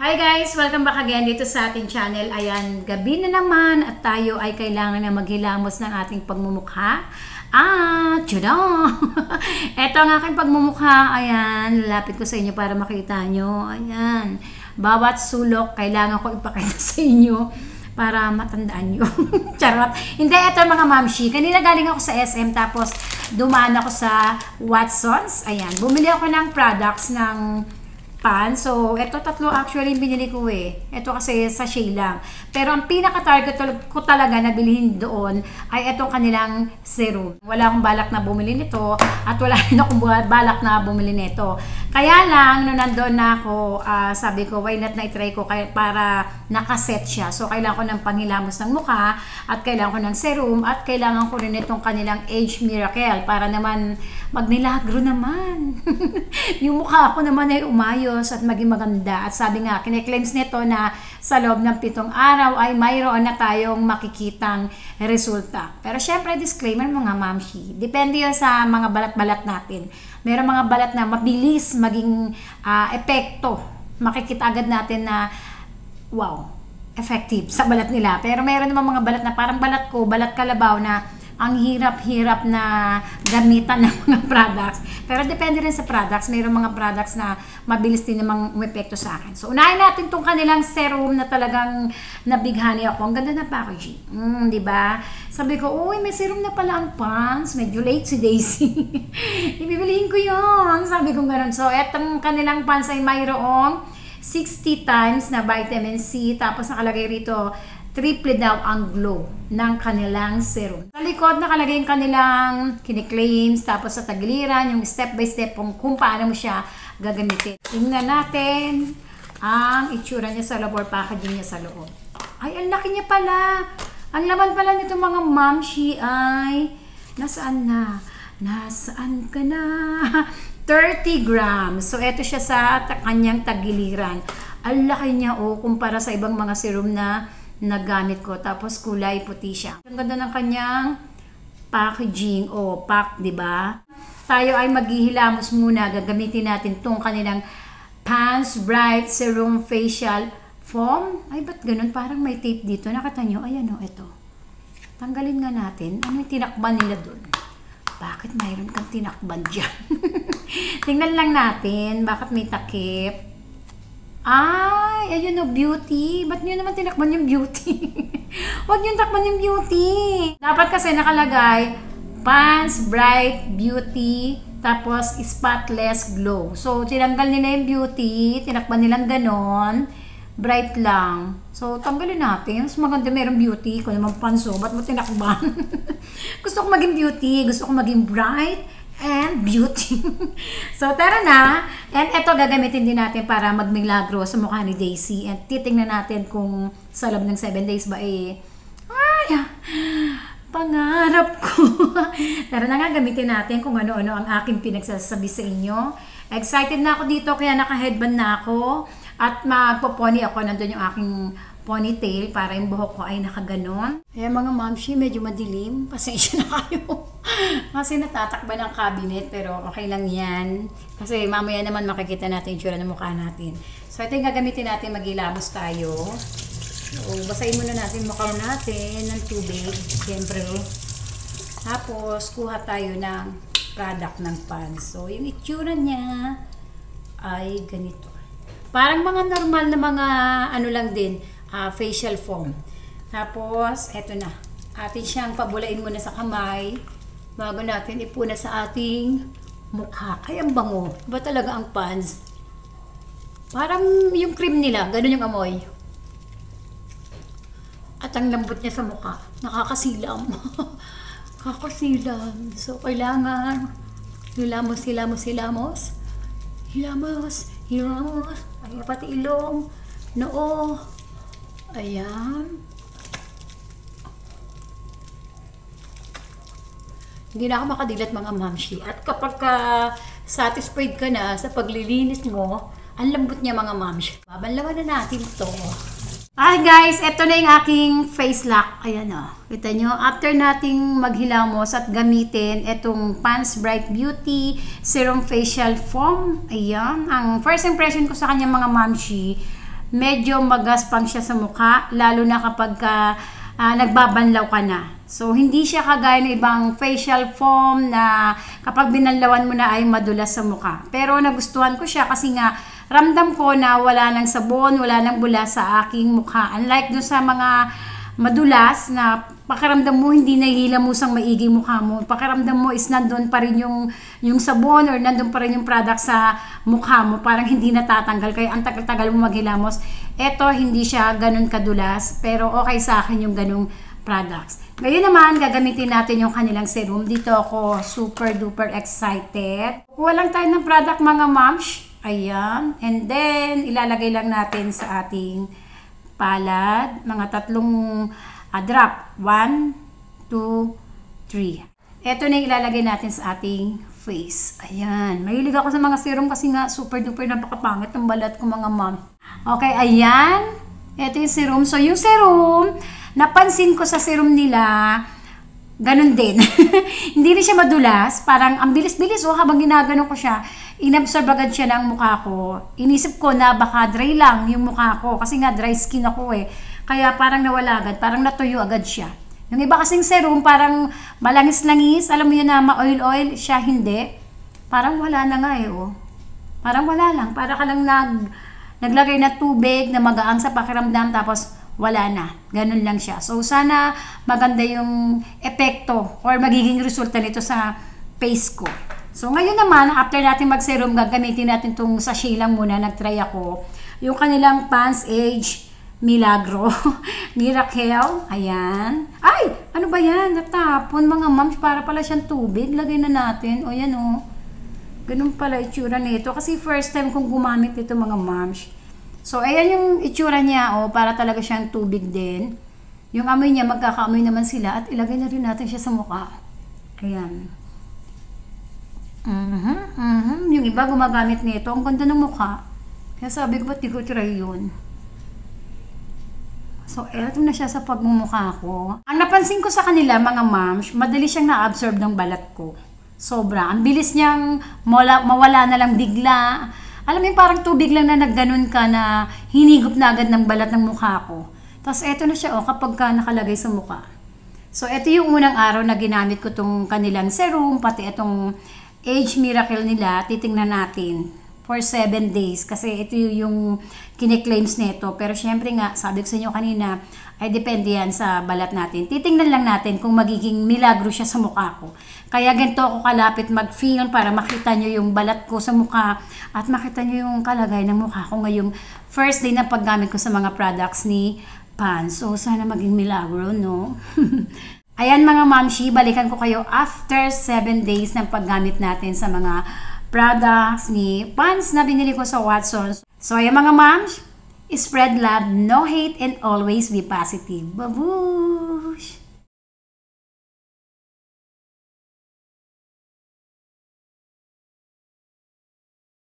Hi guys! Welcome back again dito sa ating channel. Ayan, gabi na naman at tayo ay kailangan na maghilamos ng ating pagmumukha. Tsuda! Ito ang aking pagmumukha. Ayan, lalapit ko sa inyo para makita nyo. Ayan, bawat sulok kailangan ko ipakita sa inyo para matandaan nyo. Charot! Hindi, ito mga mamshi. Kanina galing ako sa SM tapos dumaan ako sa Watsons. Ayan, bumili ako ng products ng pan. So, ito tatlo actually binili ko eh. Ito kasi sachet lang. Pero ang pinaka-target ko talaga na bilhin doon ay itong kanilang serum. Wala akong balak na bumili nito at wala rin akong balak na bumili nito. Kaya lang, nung nandoon na ako, sabi ko, why not na itry ko para nakaset siya. So, kailangan ko ng panghilamos ng mukha at kailangan ko ng serum at kailangan ko rin itong kanilang Age Miracle para naman magnilagro naman. Yung mukha ko naman ay umayos at maging maganda. At sabi nga, kine-claims nito na sa loob ng 7 araw ay mayroon na tayong makikitang resulta. Pero syempre, disclaimer mga mamshi, depende yun sa mga balat-balat natin. Meron mga balat na mabilis maging epekto. Makikita agad natin na wow, effective sa balat nila. Pero meron naman mga balat na parang balat ko, balat kalabaw na ang hirap-hirap na gamitan ng mga products. Pero depende rin sa products. Mayroong mga products na mabilis din namang umepekto sa akin. So, unahin natin itong kanilang serum na talagang nabighani ako. Ang ganda na packaging. Diba? Sabi ko, uy, may serum na pala ang pants. Medyo late si Daisy. Ibibilihin ko yun. Sabi ko gano'n. So, etong kanilang pants ay mayroong 60 times na vitamin C. Tapos nakalagay rito, triple daw ang glow ng kanilang serum. Sa likod nakalagay yung kanilang kiniklaims, tapos sa tagiliran, yung step by step kung paano mo siya gagamitin. Tingnan natin ang itsura niya sa loob or packaging niya sa loob. Ay, ang laki niya pala. Ang laman pala nito mga mamshi ay, nasaan na? Nasaan ka na? 30 grams. So, ito siya sa kanyang tagiliran. Ang laki niya, kumpara sa ibang mga serum na nagamit ko. Tapos kulay puti siya. Ang ganda ng kanyang packaging pack, di ba? Tayo ay maghihilamos muna. Gagamitin natin tong kanilang Pants Bright Serum Facial Foam. Ay, ba't ganun? Parang may tape dito. Nakita nyo? Ayan ito. Tanggalin nga natin. Ano yung tinakban nila dun? Bakit mayroon kang tinakban dyan? Tingnan lang natin. Bakit may takip? Ay, ayun beauty. Ba't nyo naman tinakban yung beauty? Huwag nyo takban yung beauty. Dapat kasi nakalagay, Pants Bright Beauty, tapos Spotless Glow. So, tinanggal nila yung beauty, tinakban nilang ganon, bright lang. So, tanggalin natin. Mas maganda merong beauty. Kung naman panso, ba't mo tinakban? Gusto ko maging beauty, gusto ko maging bright, and beauty. So, tara na. And ito gagamitin din natin para magmilagro sa mukha ni Daisy. And titingnan natin kung sa loob ng 7 days ba pangarap ko. Tara na nga, gamitin natin kung ano-ano ang aking pinagsasabi sa inyo. Excited na ako dito kaya naka-headband na ako. At magpo-pony ako. Nandun yung aking ponytail para yung buhok ko ay nakaganon. Ayan mga mamshi, medyo madilim. Pasensya na kayo. Kasi natatakban ang cabinet pero okay lang yan. Kasi mamaya naman makikita natin yung tsura ng mukha natin. So ito yung gagamitin natin, maghilamos tayo. So basahin muna natin mukha natin ng tubig. Siyempre. Tapos kuha tayo ng product ng pants. So yung itsura niya ay ganito. Parang mga normal na mga ano lang din. Facial foam. Tapos, eto na. Atin siyang pabulain muna sa kamay bago natin ipuna sa ating mukha. Ay, ang bango. Ba talaga ang pants? Parang yung cream nila. Ganun yung amoy. At ang lambot niya sa mukha. Nakakasilam. Kakasilam. So, kailangan hilamos. Ay, pati ilong. Noo. Ayan. Hindi na ako makadilat mga mamshi. At kapag satisfied ka na sa paglilinis mo, ang lambot niya mga mamshi. Babanlawan na natin ito. Ay guys, ito na yung aking face lock. Ayan o. Kita nyo, after nating maghilamos at gamitin itong Pants Bright Beauty Serum Facial Foam. Ayan. Ang first impression ko sa kanya mga mamshi, medyo magaspang siya sa mukha, lalo na kapag nagbabanlaw ka na. So, hindi siya kagaya ng ibang facial foam na kapag binanlawan mo na ay madulas sa mukha. Pero nagustuhan ko siya kasi nga ramdam ko na wala nang sabon, wala nang bula sa aking mukha. Unlike dun sa mga madulas na pakiramdam mo hindi nahihilamusang maigi mukha mo. Pakiramdam mo is nandun pa rin yung sabon or nandun pa rin yung product sa mukha mo. Parang hindi natatanggal. Kaya ang tagal-tagal mo maghilamos. Eto, hindi siya ganun kadulas. Pero okay sa akin yung ganung products. Ngayon naman, gagamitin natin yung kanilang serum. Dito ako super duper excited. Kuha lang tayo ng product mga moms. Ayan. And then, ilalagay lang natin sa ating palad. Mga 3 drop. 1, 2, 3. Ito na yung ilalagay natin sa ating face. Ayan. Mahilig ako sa mga serum kasi nga super duper napakapangit ng balat ko mga mom. Okay, ayan. Ito yung serum. So, yung serum, napansin ko sa serum nila, ganun din. Hindi rin siya madulas. Parang ang bilis-bilis habang ginagano ko siya, inabsorb agad siya ng mukha ko. Inisip ko na baka dry lang yung mukha ko kasi nga dry skin ako eh. Kaya parang nawala agad, parang natuyo agad siya. Yung iba kasing serum, parang malangis-langis, alam mo yun na ma-oil-oil, siya hindi. Parang wala na nga eh, oh. Parang wala lang, para ka lang naglagay na tubig na magaang sa pakiramdam, tapos wala na. Ganun lang siya. So, sana maganda yung epekto or magiging resulta nito sa face ko. So, ngayon naman, after natin mag-serum, gagamitin natin itong sachet lang muna. Nag-try ako. Yung kanilang Pond's Age Milagro. Miracle. Ayan. Ay! Ano ba yan? Natapon mga moms. Para pala siyang tubig. Lagay na natin. O yan o. Ganun pala itsura nito. Kasi first time kong gumamit ito mga moms. So, ayan yung itsura niya. O, para talaga siyang tubig din. Yung amoy niya, magkakaamoy naman sila. At ilagay na rin natin siya sa mukha. Ayan. Yung iba gumagamit nito. Ang ganda ng mukha. Kaya sabi ko, ba't di ko try yun? So, eto na siya sa pagmumukha ko. Ang napansin ko sa kanila, mga moms, madali siyang na-absorb ng balat ko. Sobra. Ang bilis niyang mawala na lang bigla. Alam mo yung parang tubig lang na nagganon ka na hinigop na agad ng balat ng mukha ko. Tapos eto na siya, kapag ka nakalagay sa mukha. So, eto yung unang araw na ginamit ko tong kanilang serum, pati itong Age Miracle nila. Titingnan natin for 7 days kasi ito yung kine-claims nito. Pero syempre nga, sabi ko sa inyo kanina, ay depende yan sa balat natin. Titingnan lang natin kung magiging milagro siya sa mukha ko. Kaya ganito ako kalapit mag-film para makita nyo yung balat ko sa mukha at makita nyo yung kalagay ng mukha ko ngayong first day na paggamit ko sa mga products ni Pond's. So, sana maging milagro, no? Ayan mga mamshi, balikan ko kayo after 7 days ng paggamit natin sa mga products ni Pond's na binili ko sa Watsons. So, ayan mga moms, spread love, no hate, and always be positive. Babush!